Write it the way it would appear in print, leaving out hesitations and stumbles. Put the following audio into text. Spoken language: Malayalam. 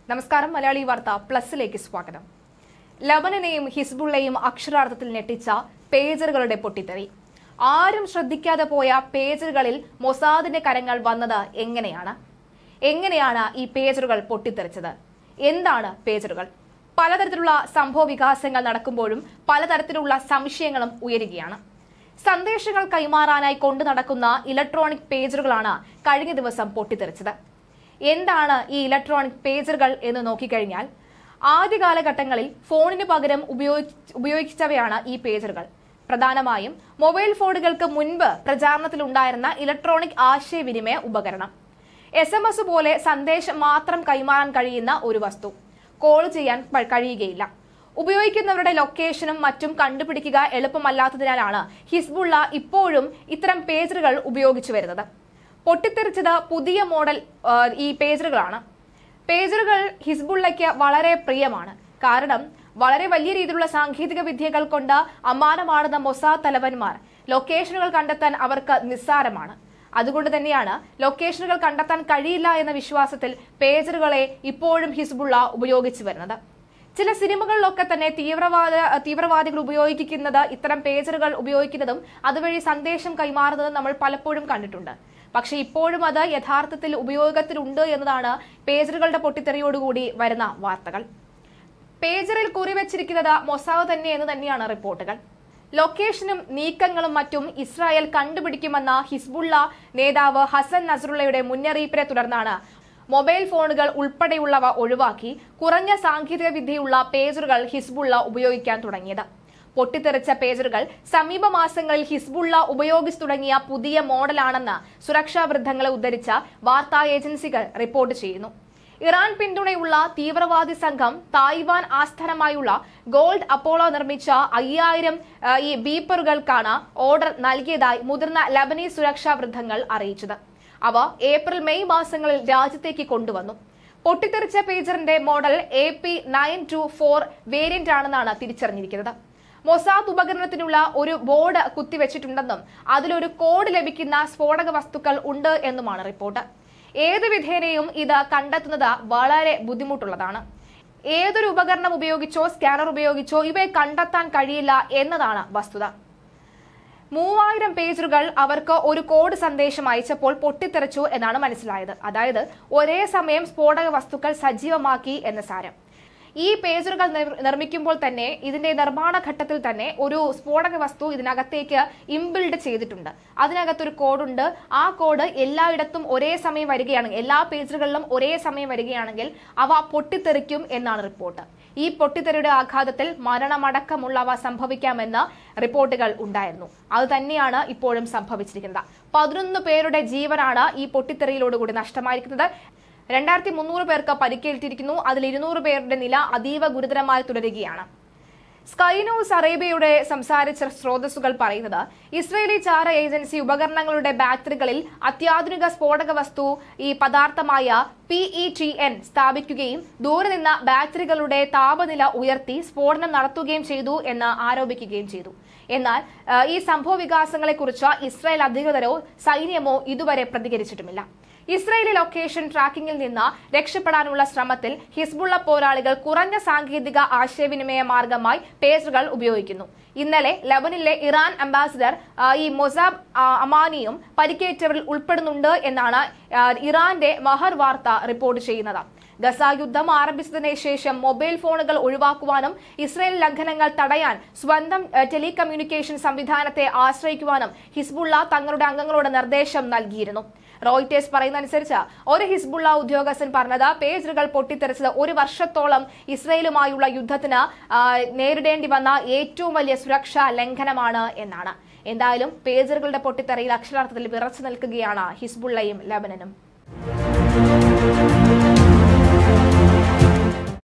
നമസ്കാരം. മലയാളി വാർത്ത പ്ലസിലേക്ക് സ്വാഗതം. ലബനനെയും ഹിസ്ബുള്ളയും അക്ഷരാർത്ഥത്തിൽ ഞെട്ടിച്ച പേജറുകളുടെ പൊട്ടിത്തെറി. ആരും ശ്രദ്ധിക്കാതെ പോയ പേജറുകളിൽ മൊസാദിന്റെ കരങ്ങൾ വന്നത് എങ്ങനെയാണ് ഈ പേജറുകൾ പൊട്ടിത്തെറിച്ചത്? എന്താണ് പേജറുകൾ? പലതരത്തിലുള്ള സംഭവ വികാസങ്ങൾ നടക്കുമ്പോഴും പലതരത്തിലുള്ള സംശയങ്ങളും ഉയരുകയാണ്. സന്ദേശങ്ങൾ കൈമാറാനായി കൊണ്ടു നടക്കുന്ന ഇലക്ട്രോണിക് പേജറുകളാണ് കഴിഞ്ഞ ദിവസം പൊട്ടിത്തെറിച്ചത്. എന്താണ് ഈ ഇലക്ട്രോണിക് പേജറുകൾ എന്ന് നോക്കിക്കഴിഞ്ഞാൽ, ആദ്യ കാലഘട്ടങ്ങളിൽ ഫോണിന് പകരം ഉപയോഗിച്ചവയാണ് ഈ പേജറുകൾ. പ്രധാനമായും മൊബൈൽ ഫോണുകൾക്ക് മുൻപ് പ്രചാരണത്തിലുണ്ടായിരുന്ന ഇലക്ട്രോണിക് ആശയവിനിമയ ഉപകരണം. SMS പോലെ സന്ദേശം മാത്രം കൈമാറാൻ കഴിയുന്ന ഒരു വസ്തു. കോൾ ചെയ്യാൻ കഴിയുകയില്ല. ഉപയോഗിക്കുന്നവരുടെ ലൊക്കേഷനും മറ്റും കണ്ടുപിടിക്കുക എളുപ്പമല്ലാത്തതിനാലാണ് ഹിസ്ബുള്ള ഇപ്പോഴും ഇത്തരം പേജറുകൾ ഉപയോഗിച്ചു വരുന്നത്. പൊട്ടിത്തെറിച്ചത് പുതിയ മോഡൽ ഈ പേജറുകളാണ്. പേജറുകൾ ഹിസ്ബുള്ളയ്ക്ക് വളരെ പ്രിയമാണ്. കാരണം വളരെ വലിയ രീതിയിലുള്ള സാങ്കേതിക വിദ്യകൾ കൊണ്ട് അമ്മാനമാടുന്ന മൊസാദ് തലവന്മാർ ലൊക്കേഷനുകൾ കണ്ടെത്താൻ അവർക്ക് നിസ്സാരമാണ്. അതുകൊണ്ട് തന്നെയാണ് ലൊക്കേഷനുകൾ കണ്ടെത്താൻ കഴിയില്ല എന്ന വിശ്വാസത്തിൽ പേജറുകളെ ഇപ്പോഴും ഹിസ്ബുള്ള ഉപയോഗിച്ചു വരുന്നത്. ചില സിനിമകളിലൊക്കെ തന്നെ തീവ്രവാദികൾ ഉപയോഗിക്കുന്നത് ഇത്തരം പേജറുകൾ ഉപയോഗിക്കുന്നതും അതുവഴി സന്ദേശം കൈമാറുന്നതും നമ്മൾ പലപ്പോഴും കണ്ടിട്ടുണ്ട്. പക്ഷെ ഇപ്പോഴും അത് യഥാർത്ഥത്തിൽ ഉപയോഗത്തിലുണ്ട് എന്നതാണ് പേജറുകളുടെ പൊട്ടിത്തെറിയോടുകൂടി വരുന്ന വാർത്തകൾ. പേജറിൽ കുറിവെച്ചിരിക്കുന്നത് മൊസാദ് തന്നെ എന്ന് തന്നെയാണ് റിപ്പോർട്ടുകൾ. ലൊക്കേഷനും നീക്കങ്ങളും മറ്റും ഇസ്രായേൽ കണ്ടുപിടിക്കുമെന്ന ഹിസ്ബുള്ള നേതാവ് ഹസൻ നസ്രുള്ളയുടെ മുന്നറിയിപ്പിനെ തുടർന്നാണ് മൊബൈൽ ഫോണുകൾ ഉൾപ്പെടെയുള്ളവ ഒഴിവാക്കി കുറഞ്ഞ സാങ്കേതിക വിദ്യയുള്ള പേജറുകൾ ഹിസ്ബുള്ള ഉപയോഗിക്കാൻ തുടങ്ങിയത്. പൊട്ടിത്തെറിച്ച പേജറുകൾ സമീപ മാസങ്ങളിൽ ഹിസ്ബുള്ള ഉപയോഗിച്ചു തുടങ്ങിയ പുതിയ മോഡലാണെന്ന് സുരക്ഷാ വൃത്തങ്ങളെ ഉദ്ധരിച്ച വാർത്താ ഏജൻസികൾ റിപ്പോർട്ട് ചെയ്യുന്നു. ഇറാൻ പിന്തുണയുള്ള തീവ്രവാദി സംഘം തായ്വാൻ ആസ്ഥാനമായുള്ള ഗോൾഡ് അപ്പോളോ നിർമ്മിച്ച 5000 ഈ ബീപ്പറുകൾക്കാണ് ഓർഡർ നൽകിയതായി മുതിർന്ന ലബനീസ് സുരക്ഷാ വൃത്തങ്ങൾ അറിയിച്ചത്. അവ ഏപ്രിൽ മെയ് മാസങ്ങളിൽ രാജ്യത്തേക്ക് കൊണ്ടുവന്നു. പൊട്ടിത്തെറിച്ച പേജറിന്റെ മോഡൽ AP924 വേരിയന്റ് ആണെന്നാണ് തിരിച്ചറിഞ്ഞിരിക്കുന്നത്. മൊസാദ് ഉപകരണത്തിനുള്ള ഒരു ബോർഡ് കുത്തിവെച്ചിട്ടുണ്ടെന്നും അതിലൊരു കോഡ് ലഭിക്കുന്ന സ്ഫോടക വസ്തുക്കൾ ഉണ്ട് എന്നുമാണ് റിപ്പോർട്ട്. ഏത് വിധേനയും ഇത് കണ്ടെത്തുന്നത് വളരെ ബുദ്ധിമുട്ടുള്ളതാണ്. ഏതൊരു ഉപകരണം ഉപയോഗിച്ചോ സ്കാനർ ഉപയോഗിച്ചോ ഇവയെ കണ്ടെത്താൻ കഴിയില്ല എന്നതാണ് വസ്തുത. 3000 പേജറുകൾ അവർക്ക് ഒരു കോഡ് സന്ദേശം അയച്ചപ്പോൾ പൊട്ടിത്തെറിച്ചു എന്നാണ് മനസ്സിലായത്. അതായത് ഒരേ സമയം സ്ഫോടക വസ്തുക്കൾ സജീവമാക്കി എന്ന സാരം. ഈ പേജറുകൾ നിർമ്മിക്കുമ്പോൾ തന്നെ ഇതിന്റെ നിർമ്മാണ ഘട്ടത്തിൽ തന്നെ ഒരു സ്ഫോടക വസ്തു ഇതിനകത്തേക്ക് ഇംബിൽഡ് ചെയ്തിട്ടുണ്ട്. അതിനകത്തൊരു കോഡുണ്ട്. ആ കോഡ് എല്ലായിടത്തും ഒരേ സമയം വരികയാണെങ്കിൽ, എല്ലാ പേജറുകളിലും ഒരേ സമയം വരികയാണെങ്കിൽ അവ പൊട്ടിത്തെറിക്കും എന്നാണ് റിപ്പോർട്ട്. ഈ പൊട്ടിത്തെറിയുടെ ആഘാതത്തിൽ മരണമടക്കമുള്ളവ സംഭവിക്കാമെന്ന് റിപ്പോർട്ടുകൾ ഉണ്ടായിരുന്നു. അത് തന്നെയാണ് ഇപ്പോഴും സംഭവിച്ചിരിക്കുന്നത്. 11 പേരുടെ ജീവനാണ് ഈ പൊട്ടിത്തെറിയിലോടുകൂടി നഷ്ടമായിരിക്കുന്നത്. 2300 പേർക്ക് പരിക്കേറ്റിരിക്കുന്നു. അതിൽ 200 പേരുടെ നില അതീവ ഗുരുതരമായി തുടരുകയാണ്. സ്കൈ ന്യൂസ് അറേബ്യയുടെ സംസാരിച്ച സ്രോതസ്സുകൾ പറയുന്നത്, ഇസ്രയേലി ചാര ഏജൻസി ഉപകരണങ്ങളുടെ ബാറ്ററികളിൽ അത്യാധുനിക സ്ഫോടക വസ്തു ഈ പദാർത്ഥമായ PETN സ്ഥാപിക്കുകയും ദൂരെ നിന്ന് ബാറ്ററികളുടെ താപനില ഉയർത്തി സ്ഫോടനം നടത്തുകയും ചെയ്തു എന്ന് ആരോപിക്കുകയും ചെയ്തു. എന്നാൽ ഈ സംഭവ വികാസങ്ങളെക്കുറിച്ച് ഇസ്രായേൽ അധികൃതരോ സൈന്യമോ ഇതുവരെ പ്രതികരിച്ചിട്ടുമില്ല. ഇസ്രായേലി ലൊക്കേഷൻ ട്രാക്കിംഗിൽ നിന്ന് രക്ഷപ്പെടാനുള്ള ശ്രമത്തിൽ ഹിസ്ബുള്ള പോരാളികൾ കുറഞ്ഞ സാങ്കേതിക ആശയവിനിമയ മാർഗമായി പേജറുകൾ ഉപയോഗിക്കുന്നു. ഇന്നലെ ലബനിലെ ഇറാൻ അംബാസിഡർ ഈ മൊസാബ് അമാനിയും പരിക്കേറ്റവരിൽ ഉൾപ്പെടുന്നുണ്ട് എന്നാണ് ഇറാന്റെ മഹർ വാർത്ത റിപ്പോർട്ട് ചെയ്യുന്നത്. ഗസ യുദ്ധം ആരംഭിച്ചതിന് ശേഷം മൊബൈൽ ഫോണുകൾ ഒഴിവാക്കുവാനും ഇസ്രായേൽ ലംഘനങ്ങൾ തടയാൻ സ്വന്തം ടെലികമ്മ്യൂണിക്കേഷൻ സംവിധാനത്തെ ആശ്രയിക്കുവാനും ഹിസ്ബുള്ള തങ്ങളുടെ അംഗങ്ങളോട് നിർദ്ദേശം നൽകിയിരുന്നു. റോയിറ്റേഴ്സ് പറയുന്നതനുസരിച്ച് ഒരു ഹിസ്ബുള്ള ഉദ്യോഗസ്ഥൻ പറഞ്ഞത്, പേജറുകൾ പൊട്ടിത്തെറിച്ചത് 1 വർഷത്തോളം ഇസ്രായേലുമായുള്ള യുദ്ധത്തിന് നേരിടേണ്ടി വന്ന ഏറ്റവും വലിയ സുരക്ഷാ ലംഘനമാണ് എന്നാണ്. എന്തായാലും പേജറുകളുടെ പൊട്ടിത്തെറിയിൽ അക്ഷരാർത്ഥത്തിൽ വിറച്ചു നിൽക്കുകയാണ് ഹിസ്ബുള്ളയും ലബനനും.